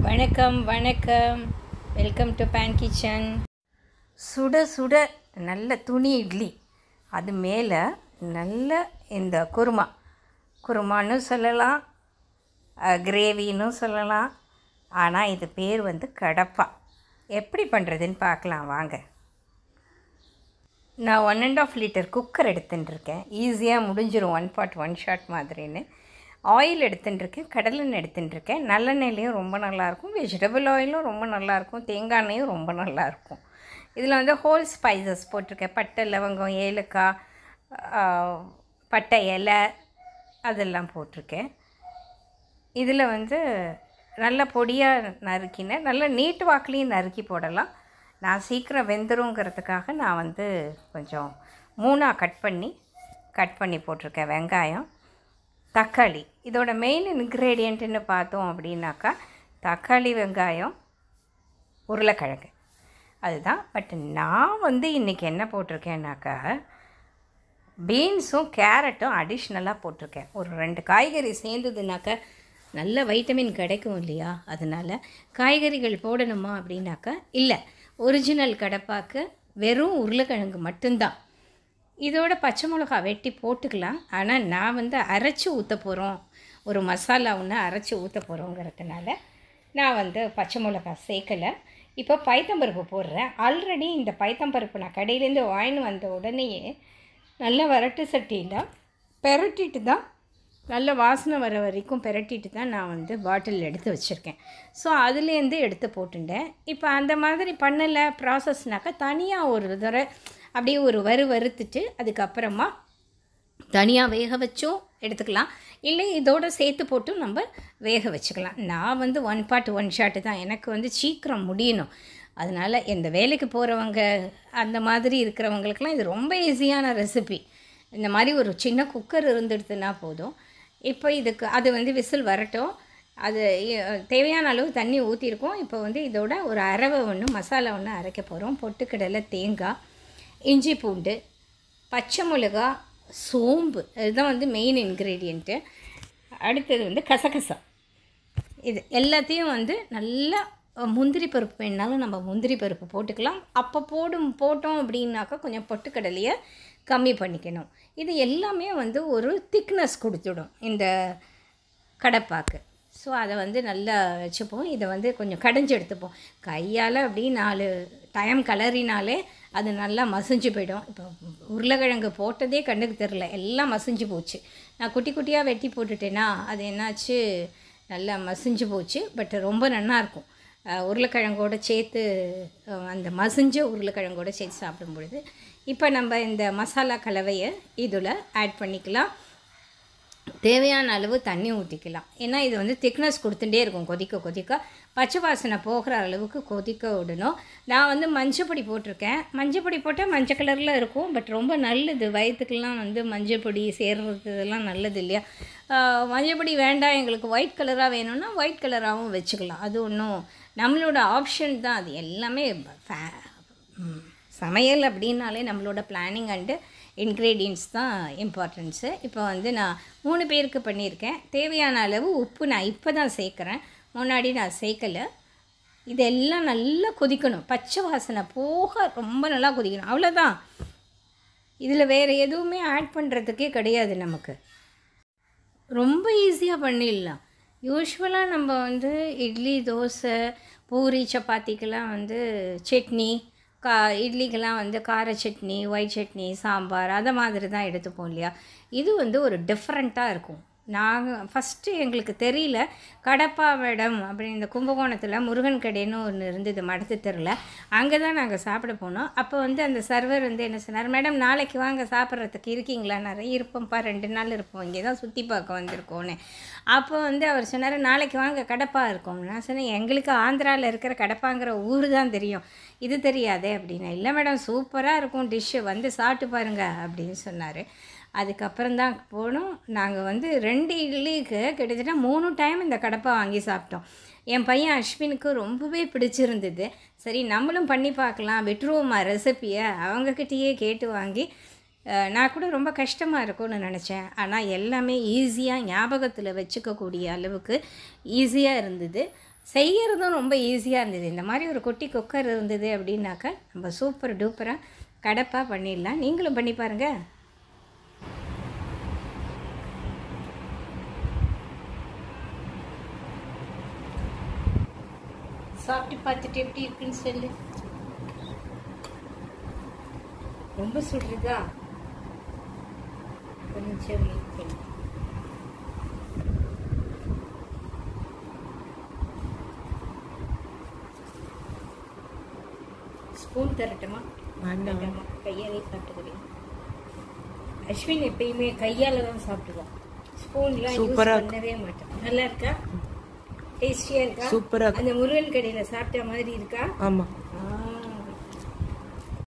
வணக்கம் வணக்கம். Welcome to pan kitchen. சுட சுட நல்ல துணி இட்லி, அது மேலே நல்ல இந்த குருமான்னு சொல்லலாம், கிரேவின்னு சொல்லலாம். ஆனால் இது பேர் வந்து கடப்பா. எப்படி பண்ணுறதுன்னு பார்க்கலாம் வாங்க. நான் 1.5 லிட்டர் குக்கர் எடுத்துட்டுருக்கேன். ஈஸியாக முடிஞ்சிடும், 1 pot 1 shot மாதிரின்னு. ஆயில் எடுத்துட்டுருக்கேன், கடலெண்ணெய் எடுத்துட்டுருக்கேன். நல்லெண்ணெயிலையும் ரொம்ப நல்லாயிருக்கும், வெஜிடபிள் ஆயிலும் ரொம்ப நல்லாயிருக்கும், தேங்காய் எண்ணெயும் ரொம்ப நல்லாயிருக்கும். இதில் வந்து ஹோல் ஸ்பைசஸ் போட்டிருக்கேன். பட்டை, லவங்கம், ஏலக்காய், பட்டை இலை அதெல்லாம் போட்டிருக்கேன். இதில் வந்து நல்ல பொடியாக நறுக்கினேன், நல்ல நீட்டு வாக்குலேயும் நறுக்கி போடலாம். நான் சீக்கிரம் வெந்துருங்கிறதுக்காக நான் வந்து கொஞ்சம் 3ஆக கட் பண்ணி போட்டிருக்கேன். வெங்காயம், தக்காளி, இதோட மெயின் இன்க்ரீடியண்ட்டுன்னு பார்த்தோம் அப்படின்னாக்கா தக்காளி, வெங்காயம், உருளைக்கிழங்கு அதுதான். பட் நான் வந்து இன்றைக்கி என்ன போட்டிருக்கேன்னாக்கா பீன்ஸும் கேரட்டும் அடிஷ்னலாக போட்டிருக்கேன். ஒரு 2 காய்கறி சேர்ந்ததுனாக்கா நல்ல வைட்டமின் கிடைக்கும் இல்லையா, அதனால் காய்கறிகள் போடணுமா அப்படின்னாக்கா இல்லை, ஒரிஜினல் கடப்பாக்கு வெறும் உருளைக்கிழங்கு மட்டும்தான். இதோட பச்சை மிளகா வெட்டி போட்டுக்கலாம். ஆனால் நான் வந்து அரைச்சி ஊற்ற போகிறோம், ஒரு மசாலா ஒன்று அரைச்சி ஊற்ற போகிறோங்கிறதுனால நான் வந்து பச்சை மிளகா சேர்க்கலை. இப்போ பைத்தம்பருப்பு போடுறேன். ஆல்ரெடி இந்த பைத்தம்பருப்பு நான் கடையிலேருந்து வாங்கின்னு வந்த உடனேயே நல்ல வரட்டு சட்டியில் பெரட்டிட்டு தான், நல்ல வாசனை வர வரைக்கும் பெரட்டிட்டு தான் நான் வந்து பாட்டில் எடுத்து வச்சுருக்கேன். ஸோ அதுலேருந்து எடுத்து போட்டுட்டேன். இப்போ அந்த மாதிரி பண்ணலை ப்ராசஸ்னாக்கா தனியாக ஒரு தடவை அப்படியே ஒரு வறுத்துட்டு அதுக்கப்புறமா தனியாக வேக வச்சும் எடுத்துக்கலாம், இல்லை இதோடு சேர்த்து போட்டும் நம்ம வேக வச்சுக்கலாம். நான் வந்து 1 pot 1 shot தான், எனக்கு வந்து சீக்கிரம் முடியணும். அதனால் இந்த வேலைக்கு போகிறவங்க அந்த மாதிரி இருக்கிறவங்களுக்கெல்லாம் இது ரொம்ப ஈஸியான ரெசிபி. இந்த மாதிரி ஒரு சின்ன குக்கர் இருந்துடுதுன்னா போதும். இப்போ இதுக்கு அது வந்து விசில் வரட்டும், அது தேவையான அளவு தண்ணி ஊற்றிருக்கோம். இப்போ வந்து இதோட ஒரு அரவை மசாலா ஒன்று அரைக்க போகிறோம். பொட்டுக்கடலை, தேங்காய், இஞ்சி பூண்டு, பச்சை மிளகா, சோம்பு, இதுதான் வந்து மெயின் இன்க்ரீடியண்ட்டு. அடுத்தது வந்து கசகசா. இது எல்லாத்தையும் வந்து நல்லா முந்திரி பருப்பு வேணாலும் நம்ம முந்திரி பருப்பு போட்டுக்கலாம். அப்போ போட்டோம் அப்படின்னாக்கா கொஞ்சம் பொட்டுக்கடலையை கம்மி பண்ணிக்கணும். இது எல்லாமே வந்து ஒரு திக்னஸ் கொடுத்துடும் இந்த கடப்பாக்கு. ஸோ அதை வந்து நல்லா வச்சுப்போம். இதை வந்து கொஞ்சம் கடைஞ்சி எடுத்துப்போம். கையால் அப்படி 4 டைம் கலரினாலே அது நல்லா மசிஞ்சு போயிடும். இப்போ உருளைக்கிழங்கு போட்டதே கண்ணுக்கு தெரில, எல்லாம் மசிஞ்சு போச்சு. நான் குட்டி குட்டியாக வெட்டி போட்டுட்டேன்னா அது என்னாச்சு, நல்லா மசிஞ்சு போச்சு. பட் ரொம்ப நல்லாயிருக்கும் உருளைக்கிழங்கோடு சேர்த்து, அந்த மசிஞ்ச உருளைக்கிழங்கோடு சேர்த்து சாப்பிடும் பொழுது. இப்போ நம்ம இந்த மசாலா கலவையை இதில் ஆட் பண்ணிக்கலாம். தேவையான அளவு தண்ணி ஊற்றிக்கலாம். ஏன்னா இது வந்து திக்னஸ் கொடுத்துட்டே இருக்கும், கொதிக்க பச்சை வாசனை போகிற அளவுக்கு கொதிக்க விடணும். நான் வந்து மஞ்சப்பொடி போட்டிருக்கேன். மஞ்சப்பொடி போட்டால் மஞ்சள் கலரில் இருக்கும், பட் ரொம்ப நல்லது வயிற்றுக்கெல்லாம் வந்து மஞ்சப்பொடி சேர்றது இதெல்லாம் நல்லது இல்லையா. மஞ்சப்பொடி வேண்டாம் எங்களுக்கு ஒயிட் கலராக வேணும்னா ஒயிட் கலராகவும் வச்சுக்கலாம். அது ஒன்றும் நம்மளோட ஆப்ஷன் தான். அது எல்லாமே சமையல் அப்படின்னாலே நம்மளோட பிளானிங் அண்டு இன்க்ரீடியன்ட்ஸ் தான் இம்பார்ட்டன்ஸு. இப்போ வந்து நான் 3 பேருக்கு பண்ணியிருக்கேன். தேவையான அளவு உப்பு நான் இப்போ தான் சேர்க்குறேன், முன்னாடி நான் சேர்க்கலை. இதெல்லாம் நல்லா கொதிக்கணும், பச்சை வாசனை போக ரொம்ப நல்லா கொதிக்கணும், அவ்வளோதான். இதில் வேறு எதுவுமே ஆட் பண்ணுறதுக்கே கிடையாது. நமக்கு ரொம்ப ஈஸியாக பண்ணிடலாம். யூஸ்வலாக நம்ம வந்து இட்லி, தோசை, பூரி, சப்பாத்திக்கெல்லாம் வந்து சட்னி, இட்லிக்கெல்லாம் வந்து கார சட்னி, ஒயிட் சட்னி, சாம்பார் அதை மாதிரி தான் எடுத்துப்போம் இல்லையா. இது வந்து ஒரு டிஃப்ரெண்ட்டாக இருக்கும். நாங்கள் ஃபஸ்ட்டு எங்களுக்கு தெரியல, கடப்பா மேடம் அப்படி இந்த கும்பகோணத்தில் முருகன் கடைன்னு ஒன்று இருந்தது மடத்து தெருவில், அங்கே தான் நாங்கள் சாப்பிட போனோம். அப்போ வந்து அந்த சர்வர் வந்து என்ன சொன்னார், மேடம் நாளைக்கு வாங்க சாப்பிட்றதுக்கு இருக்கீங்களா. நிறைய இருப்போம்ப்பா, 2 நாள் இருப்போம், இங்கே தான் சுற்றி பார்க்க வந்திருக்கோன்னு. அப்போ வந்து அவர் சொன்னார், நாளைக்கு வாங்க கடப்பா இருக்கும். நான் சொன்னேன், எங்களுக்கு ஆந்திராவில் இருக்கிற கடப்பாங்கிற ஊர் தான் தெரியும், இது தெரியாதே அப்படின்னா. இல்லை மேடம் சூப்பராக இருக்கும் டிஷ்ஷு, வந்து சாப்பிட்டு பாருங்கள் அப்படின்னு சொன்னார். அதுக்கப்புறம் தான் போனோம். நாங்கள் வந்து 2 இட்லிக்கு கிட்டத்தட்ட 3 டைம் இந்த கடப்பா வாங்கி சாப்பிட்டோம். என் பையன் அஸ்வினுக்கு ரொம்பவே பிடிச்சிருந்தது. சரி நம்மளும் பண்ணி பார்க்கலாம், விட்டுருவோமா ரெசிப்பியை, அவங்கக்கிட்டேயே கேட்டு வாங்கி நான் கூட ரொம்ப கஷ்டமாக இருக்கும்னு நினச்சேன். ஆனால் எல்லாமே ஈஸியாக ஞாபகத்தில் வச்சுக்கக்கூடிய அளவுக்கு ஈஸியாக இருந்தது. செய்கிறதும் ரொம்ப ஈஸியாக இருந்தது. இந்த மாதிரி ஒரு குட்டி குக்கர் இருந்தது அப்படின்னாக்கா நம்ம சூப்பர் டூப்பராக கடப்பாக பண்ணிடலாம். நீங்களும் பண்ணி பாருங்கள். சாப்பிட்டு பார்த்துட்டு எப்படி இருக்குன்னு சொல்லு. ரொம்ப சுடுறதா? கொஞ்சம் வெயிட் பண்ணு. ஸ்பூன் தரட்டுமா? வேண்டாமா, கையாலே சாப்பிட்டுக்கிறேன். அஸ்வின் எப்பயுமே கையால தான் சாப்பிடுவான். ஸ்பூன்லாம் யூஸ் பண்ணவே மாட்டேன். நல்லா இருக்கா? டேஸ்டியா இருக்கா? சூப்பரா. அந்த முருகன் கடையில சாப்பிட்ட மாதிரி இருக்கா? ஆமா.